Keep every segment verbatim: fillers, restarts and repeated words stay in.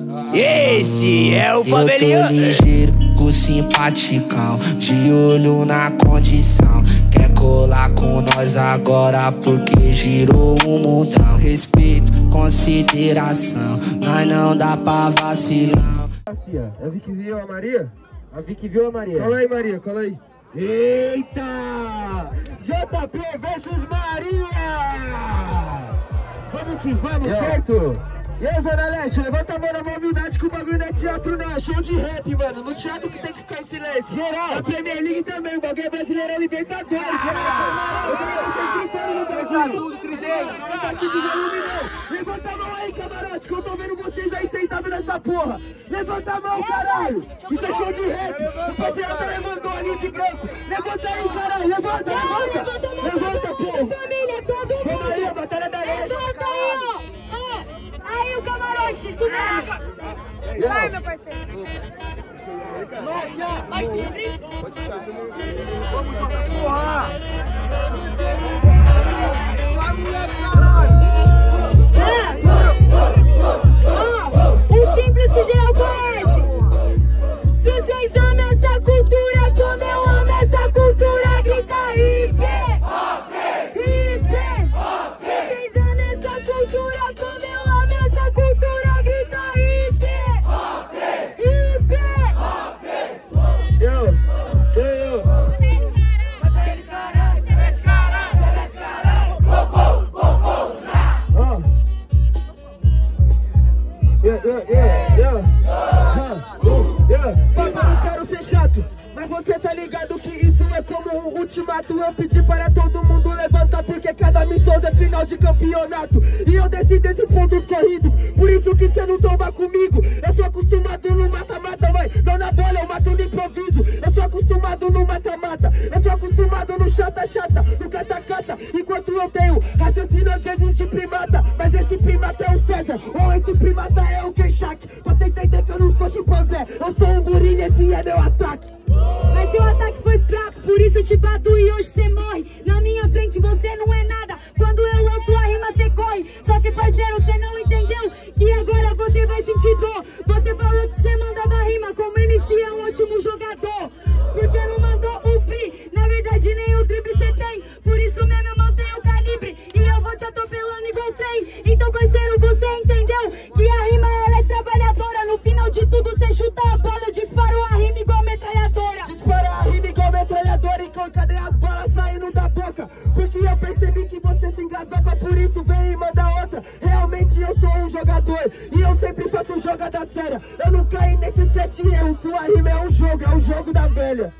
Esse é o Favelinha. Eu tô ligeiro, com simpaticão, de olho na condição. Quer colar com nós agora porque girou um montão. Respeito, consideração, nós não dá pra vacilar. A Vicky viu a Maria? A Vicky viu a Maria? Cola aí, Maria, cola aí. Eita! J P versus Maria! Vamos que vamos, certo? E aí, Zona Leste, levanta a mão na humildade que o bagulho não é teatro não, é show de rap, mano. No teatro que tem que ficar em silêncio. Geral, a Premier League também, o bagulho é Brasileirão Libertadores. Ah, eu quero vocês gritando no bagulho. Tudo, Crigeiro. Não tá aqui de volume não. Levanta a mão aí, camarote, que eu tô vendo vocês aí sentados nessa porra. Levanta a mão, caralho. Isso é show de rap. O parceiro até levantou ali de branco. Levanta aí, caralho, levanta, levanta. Levanta, porra. Vamos aí, a Batalha da Leste. Aí o camarote, isso mesmo. Vai, meu parceiro. Nossa, vai, Pedrinho. Vamos jogar, porra! Vai, moleque, caralho! O simples que geral conhece. Se vocês amam essa cultura, como eu amo essa cultura, grita hip! Hip! Se vocês amam essa cultura, como eu amo essa cultura, grita hip! Hip! Eu, eu, eu. Mata ele, caralho! Celeste, caralho! Celeste, caralho! Bom, bom, bom, Ó. Yeah, yeah, yeah, yeah. Yeah. Papai, não quero ser chato, mas você tá ligado que isso é como um ultimato. Eu pedi para todo mundo levantar porque cada amistoso é final de campeonato. E eu decido esses pontos corridos, por isso que cê não toma comigo. Eu sou acostumado no mata-mata, mãe, não na bola, eu mato no improviso. Eu sou acostumado no mata-mata, eu sou acostumado no chata-chata, no cata-cata. Enquanto eu tenho raciocínio às vezes de primata, mas esse primata é o César, ou esse primata é o Kershak. Você entender que eu não sou chimpanzé, eu sou um gorila, esse é meu ataque. Mas seu ataque foi fraco, por isso eu te bato e hoje cê morre. Na minha frente você não é nada, quando eu lanço a rima cê corre. Só que parceiro, cê não entendeu que agora você vai sentir dor. Você falou que cê mandava rima, como M C é um ótimo jogador. Porque não mandou o free, na verdade nem o drible cê tem. Por isso mesmo eu mantenho o calibre e eu vou te atropelando igual trem. Então parceiro, você entendeu que a rima ela é trabalhadora. No final de tudo cê chuta a bola, eu disparo a rima igual metralhadora. Dispara a rima igual metralhadora e cadê as balas saindo da boca? Porque eu percebi que você se engasoca, por isso vem e manda outra. Realmente eu sou um jogador e eu sempre faço jogada séria. Eu não caí nesse sete erros, sua rima é um jogo, é o jogo da velha.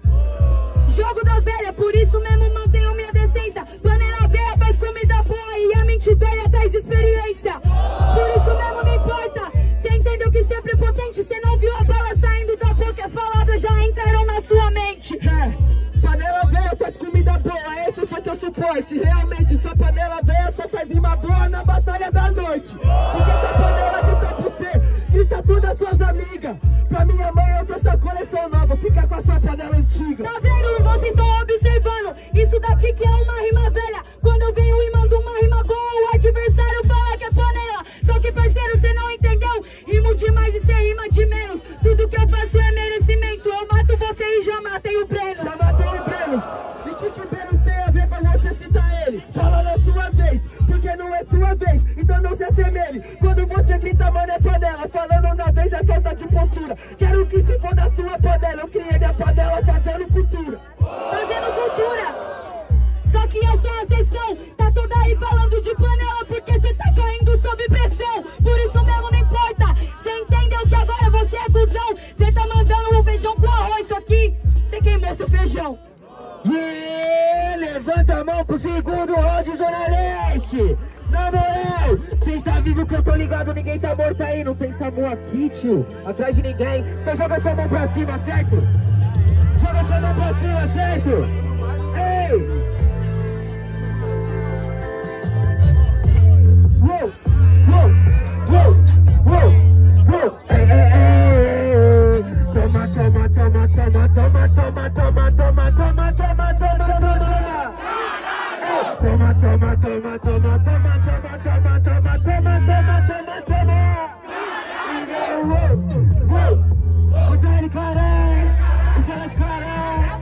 Jogo da velha, por isso mesmo mantenho minha decência. Panela velha faz comida boa e a mente velha traz experiência. Por isso mesmo não importa, cê entendeu que cê é prepotente. Cê não viu a bala saindo da boca, as palavras já entraram na sua mente. É, panela velha faz comida boa, esse foi seu suporte. Realmente, sua panela velha só faz rima boa na batalha da noite. Porque essa panela grita por você, grita todas as suas amigas. Pra minha mãe eu trouxe a coleção nova, fica com a sua panela antiga. Tá vendo? Vocês estão observando, isso daqui que é uma rima velha. Quando eu venho e mando uma rima boa, o adversário fala que é panela. Só que parceiro, cê não entendeu, rimo demais e cê rima de menos. Tudo que eu faço é merecimento, eu mato você e já matei o Brenos. Já matei o Brenos, e que que Brenos tem a ver pra você citar ele? Fala na sua vez, porque não é sua vez, então não se assemelhe. Quando você grita mano é panela, falando na vez é falta de postura. Quero que se for da sua panela, eu criei minha panela fazendo cultura. Fazendo cultura. Só que eu sou a exceção, tá toda aí falando de panela porque cê tá caindo sob pressão. Por isso mesmo não importa, cê entendeu que agora você é cuzão. Cê tá mandando um feijão com arroz, só que cê queimou seu feijão. Yeah, levanta a mão pro segundo round, Zona Leste. Na moral, cê está vivo que eu tô ligado, ninguém tá morto aí. Não tem SAMU aqui, tio, atrás de ninguém. Então joga sua mão pra cima, certo? Joga sua mão pra cima, certo? Ei! Uou, uou, uou, uou, uou. Ei, ei, ei. Toma, toma, toma, toma, toma, toma, toma, toma, toma, toma, toma, toma. Toma, toma, toma, toma, toma, toma, toma, toma, toma, toma, toma, toma, toma. uou, uou. O Dani Claré, o Celeste Claré.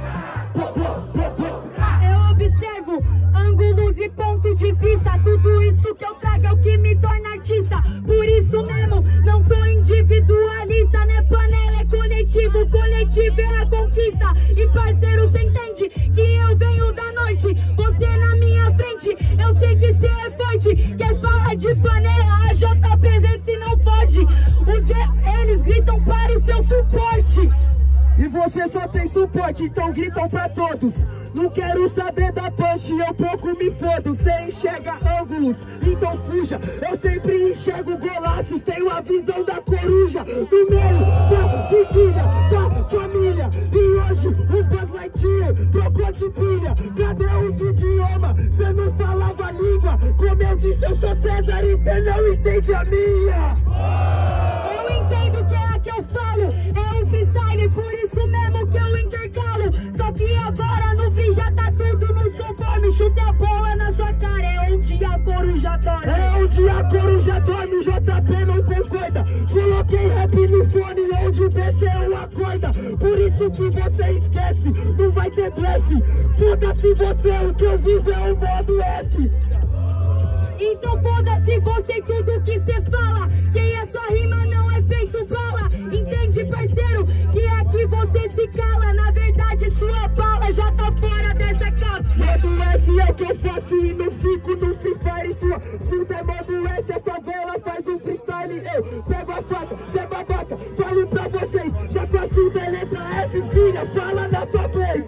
Eu observo ângulos e ponto de vista. Tudo isso que eu trago é o que me torna artista. Por isso mesmo, não sou individualista. Não é panela, é coletivo. Coletivo é a conquista. E parceiro, cê entende que eu venho da noite. Você na minha frente, eu sei que cê é forte. Quer falar de panela, a J P vê se não pode. Os e- eles gritam para o seu suporte. E você só tem suporte, então gritam pra todos. Não quero saber da punch, eu pouco me fodo. Cê enxerga ângulos, então fuja. Eu sempre enxergo golaços, tenho a visão da coruja. No meio da seguida, da família. E hoje o Buzz Lightyear trocou de pilha. Cadê os idiomas? Cê não falava língua. Como eu disse, eu sou César e cê não entende a minha. Eu entendo que é a que eu falo, é um freestyle, por isso mesmo que eu intercalo. Só que agora no free já tá tudo no conforme. Chute a bola na sua cara, é onde a coruja dorme. É onde a coruja dorme, J P não concorda. Coloquei rap no fone, onde B C eu acorda. Por isso que você esquece, não vai ter blefe. Foda-se você, o que eu vivo é o modo F. Então foda-se você, tudo que cê fala. Quem é sua rima não é feito bala. Entende, parceiro, que aqui você se cala. Na verdade sua bala já tá fora dessa cápsula. Modo F é o que eu faço e não fico no Free Fire. Sua surda é modo S, a favela faz um freestyle. Eu pego a faca, cê babaca, falo pra vocês. Já com a surda é letra F, filha, fala na sua vez.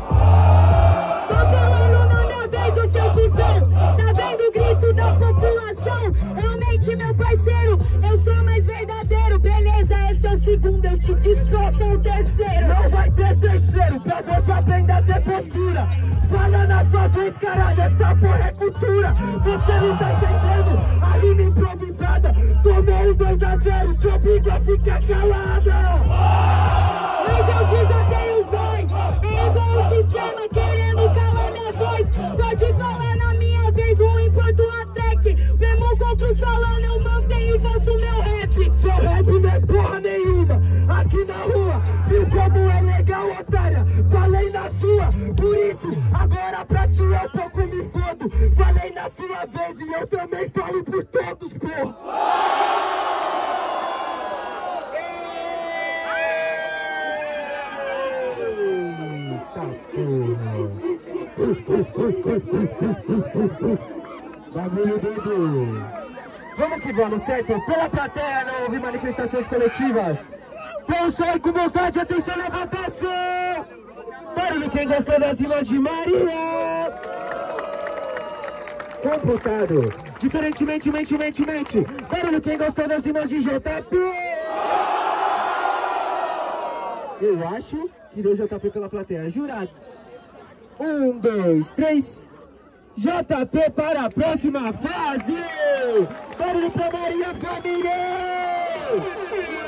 Tô falando na minha vez, o seu cuzão. Tá vendo o grito da população? Realmente, meu parceiro, eu sou mais verdadeiro. Beleza, esse é o segundo, eu te destroço o terceiro. Não vai ter terceiro, pra você aprender a ter postura. Fala na sua vez, caralho, essa porra é cultura. Você não tá entendendo a rima improvisada. Tomou um dois a zero, te obrigo a ficar calada. Mas eu desafiei os dois. É igual o sistema querendo calar minha voz. Pode falar na minha vez, o importo a track. Mesmo contra o salão, eu mantenho e faço meu rap. Seu rap não é porra nenhuma. Aqui na rua, viu como é legal, otária? Falei na sua, por isso, agora pra ti eu pouco me fodo. Falei na sua vez e eu também falo por todos, porra. Bagulho doido. Vamos que vamos, certo? Pela plateia não houve manifestações coletivas. Então sai com vontade, atenção, levantação. Barulho quem gostou das rimas de Maria. Computado. Diferentemente, mente, mente, mente. Barulho quem gostou das rimas de J P. Eu acho que deu J P pela plateia. Jurados. Um, dois, três. J P para a próxima fase. Barulho pra Maria, família.